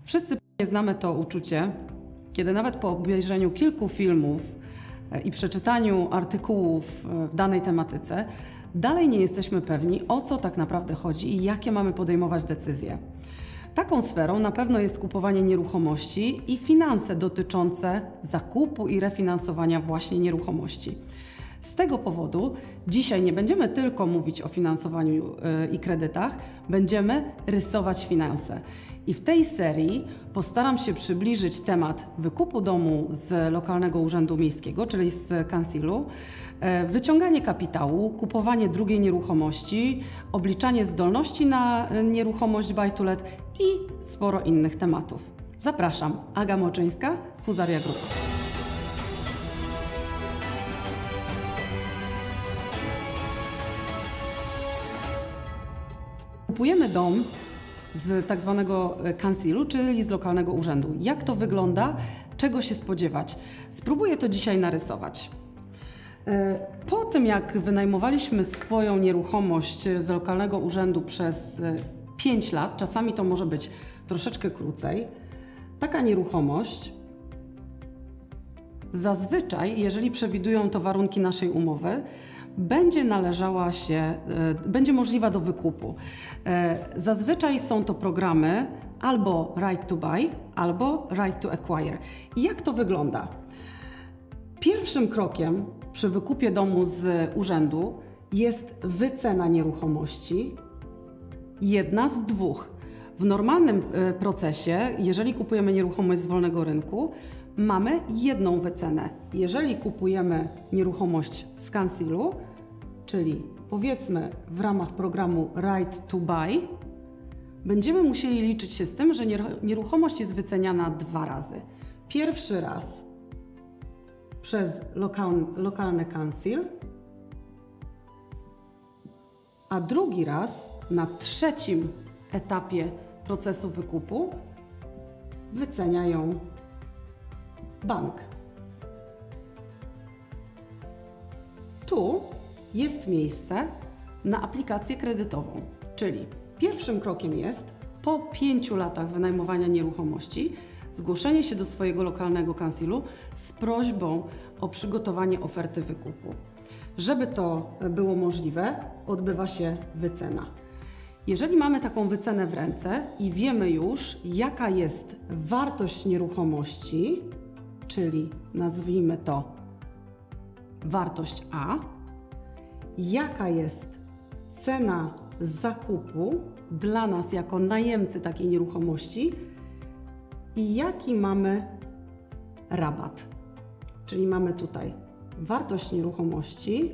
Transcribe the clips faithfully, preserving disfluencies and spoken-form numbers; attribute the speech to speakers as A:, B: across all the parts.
A: Wszyscy znamy to uczucie, kiedy nawet po obejrzeniu kilku filmów i przeczytaniu artykułów w danej tematyce, dalej nie jesteśmy pewni, o co tak naprawdę chodzi i jakie mamy podejmować decyzje. Taką sferą na pewno jest kupowanie nieruchomości i finanse dotyczące zakupu i refinansowania właśnie nieruchomości. Z tego powodu dzisiaj nie będziemy tylko mówić o finansowaniu i kredytach, będziemy rysować finanse. I w tej serii postaram się przybliżyć temat wykupu domu z lokalnego urzędu miejskiego, czyli z kansilu, wyciąganie kapitału, kupowanie drugiej nieruchomości, obliczanie zdolności na nieruchomość buy to let i sporo innych tematów. Zapraszam, Aga Moczyńska, Huzaria Group. Kupujemy dom z tak zwanego kansilu, czyli z lokalnego urzędu. Jak to wygląda? Czego się spodziewać? Spróbuję to dzisiaj narysować. Po tym, jak wynajmowaliśmy swoją nieruchomość z lokalnego urzędu przez pięć lat, czasami to może być troszeczkę krócej, taka nieruchomość zazwyczaj, jeżeli przewidują to warunki naszej umowy, będzie należała się, będzie możliwa do wykupu. Zazwyczaj są to programy albo right to buy, albo right to acquire. I jak to wygląda? Pierwszym krokiem przy wykupie domu z urzędu jest wycena nieruchomości. Jedna z dwóch. W normalnym procesie, jeżeli kupujemy nieruchomość z wolnego rynku, mamy jedną wycenę. Jeżeli kupujemy nieruchomość z kansilu, czyli powiedzmy w ramach programu Right to Buy, będziemy musieli liczyć się z tym, że nieruchomość jest wyceniana dwa razy. Pierwszy raz przez lokal, lokalny kansil, a drugi raz na trzecim etapie procesu wykupu wycenia ją bank. Tu jest miejsce na aplikację kredytową, czyli pierwszym krokiem jest po pięciu latach wynajmowania nieruchomości zgłoszenie się do swojego lokalnego kansilu z prośbą o przygotowanie oferty wykupu. Żeby to było możliwe, odbywa się wycena. Jeżeli mamy taką wycenę w ręce i wiemy już, jaka jest wartość nieruchomości, czyli nazwijmy to wartość A, jaka jest cena zakupu dla nas jako najemcy takiej nieruchomości i jaki mamy rabat. Czyli mamy tutaj wartość nieruchomości,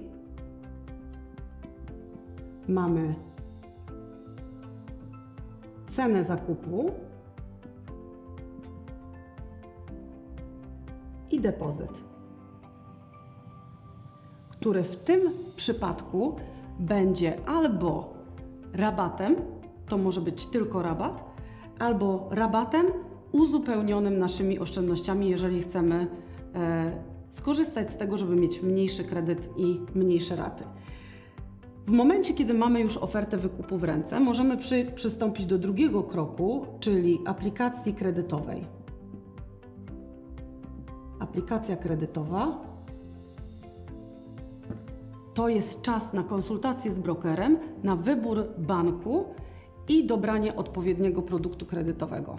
A: mamy cenę zakupu i depozyt, który w tym przypadku będzie albo rabatem, to może być tylko rabat, albo rabatem uzupełnionym naszymi oszczędnościami, jeżeli chcemy e, skorzystać z tego, żeby mieć mniejszy kredyt i mniejsze raty. W momencie, kiedy mamy już ofertę wykupu w ręce, możemy przy, przystąpić do drugiego kroku, czyli aplikacji kredytowej. Aplikacja kredytowa to jest czas na konsultację z brokerem, na wybór banku i dobranie odpowiedniego produktu kredytowego.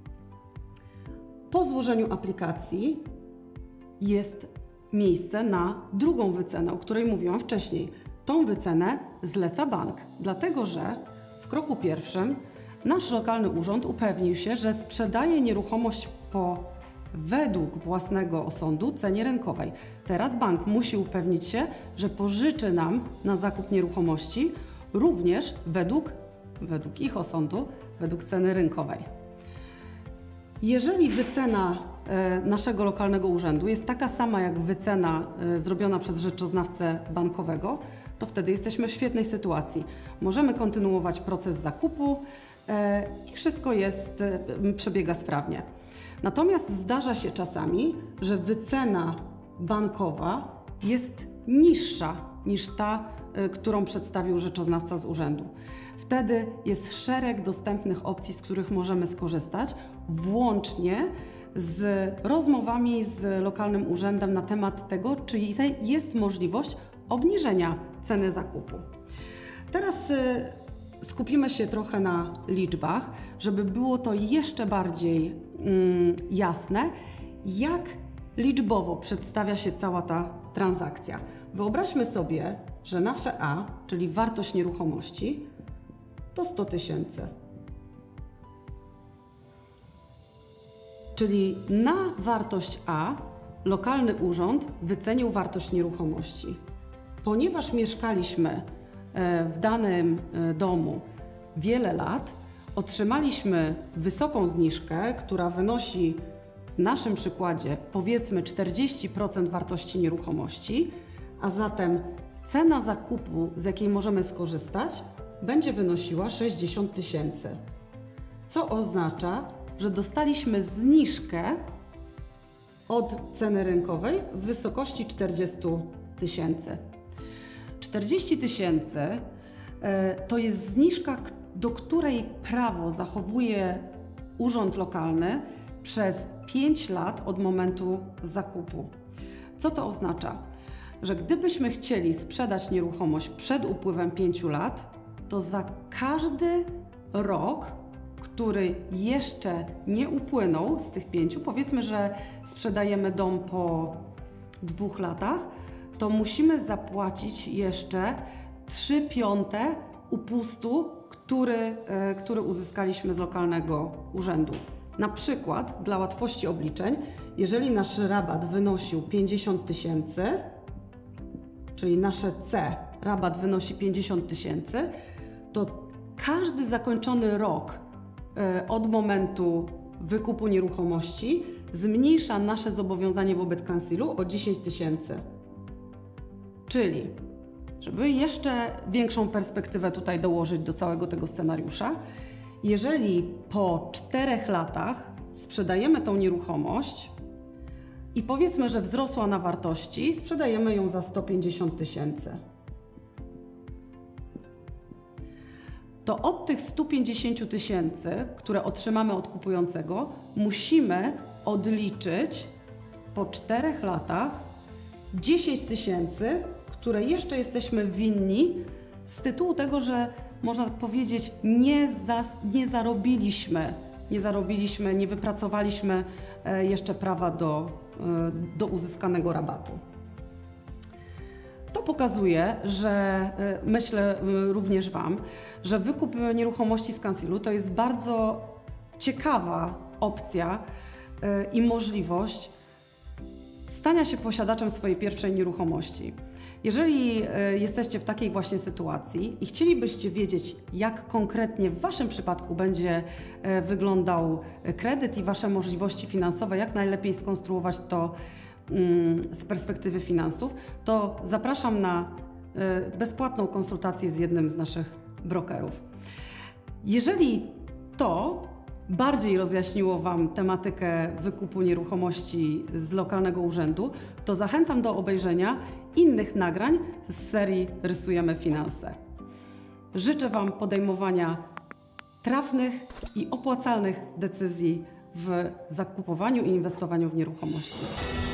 A: Po złożeniu aplikacji jest miejsce na drugą wycenę, o której mówiłam wcześniej. Tą wycenę zleca bank, dlatego że w kroku pierwszym nasz lokalny urząd upewnił się, że sprzedaje nieruchomość po według własnego osądu cenie rynkowej. Teraz bank musi upewnić się, że pożyczy nam na zakup nieruchomości również według, według ich osądu, według ceny rynkowej. Jeżeli wycena e, naszego lokalnego urzędu jest taka sama jak wycena e, zrobiona przez rzeczoznawcę bankowego, to wtedy jesteśmy w świetnej sytuacji. Możemy kontynuować proces zakupu e, i wszystko jest, e, przebiega sprawnie. Natomiast zdarza się czasami, że wycena bankowa jest niższa niż ta y, którą przedstawił rzeczoznawca z urzędu. Wtedy jest szereg dostępnych opcji, z których możemy skorzystać, włącznie z rozmowami z lokalnym urzędem na temat tego, czy jest możliwość obniżenia ceny zakupu. Teraz y, skupimy się trochę na liczbach, żeby było to jeszcze bardziej mm, jasne, jak liczbowo przedstawia się cała ta transakcja. Wyobraźmy sobie, że nasze A, czyli wartość nieruchomości, to sto tysięcy. Czyli na wartość A lokalny urząd wycenił wartość nieruchomości. Ponieważ mieszkaliśmy w danym domu wiele lat, otrzymaliśmy wysoką zniżkę, która wynosi w naszym przykładzie powiedzmy czterdzieści procent wartości nieruchomości, a zatem cena zakupu, z jakiej możemy skorzystać, będzie wynosiła sześćdziesiąt tysięcy, co oznacza, że dostaliśmy zniżkę od ceny rynkowej w wysokości czterdzieści tysięcy. czterdzieści tysięcy to jest zniżka, do której prawo zachowuje urząd lokalny przez pięć lat od momentu zakupu. Co to oznacza? Że gdybyśmy chcieli sprzedać nieruchomość przed upływem pięciu lat, to za każdy rok, który jeszcze nie upłynął z tych pięciu, powiedzmy, że sprzedajemy dom po dwóch latach, to musimy zapłacić jeszcze trzy piąte upustu, który, który uzyskaliśmy z lokalnego urzędu. Na przykład, dla łatwości obliczeń, jeżeli nasz rabat wynosił pięćdziesiąt tysięcy, czyli nasze C, rabat wynosi pięćdziesiąt tysięcy, to każdy zakończony rok od momentu wykupu nieruchomości zmniejsza nasze zobowiązanie wobec kansilu o dziesięć tysięcy. Czyli, żeby jeszcze większą perspektywę tutaj dołożyć do całego tego scenariusza, jeżeli po czterech latach sprzedajemy tą nieruchomość i powiedzmy, że wzrosła na wartości, sprzedajemy ją za sto pięćdziesiąt tysięcy, to od tych stu pięćdziesięciu tysięcy, które otrzymamy od kupującego, musimy odliczyć po czterech latach dziesięć tysięcy, które jeszcze jesteśmy winni z tytułu tego, że można powiedzieć, nie, zas, nie zarobiliśmy, nie zarobiliśmy, nie wypracowaliśmy jeszcze prawa do, do uzyskanego rabatu. To pokazuje, że myślę również Wam, że wykup nieruchomości z kansilu to jest bardzo ciekawa opcja i możliwość stania się posiadaczem swojej pierwszej nieruchomości. Jeżeli jesteście w takiej właśnie sytuacji i chcielibyście wiedzieć, jak konkretnie w Waszym przypadku będzie wyglądał kredyt i Wasze możliwości finansowe, jak najlepiej skonstruować to z perspektywy finansów, to zapraszam na bezpłatną konsultację z jednym z naszych brokerów. Jeżeli to bardziej rozjaśniło Wam tematykę wykupu nieruchomości z lokalnego urzędu, to zachęcam do obejrzenia innych nagrań z serii Rysujemy Finanse. Życzę Wam podejmowania trafnych i opłacalnych decyzji w zakupowaniu i inwestowaniu w nieruchomości.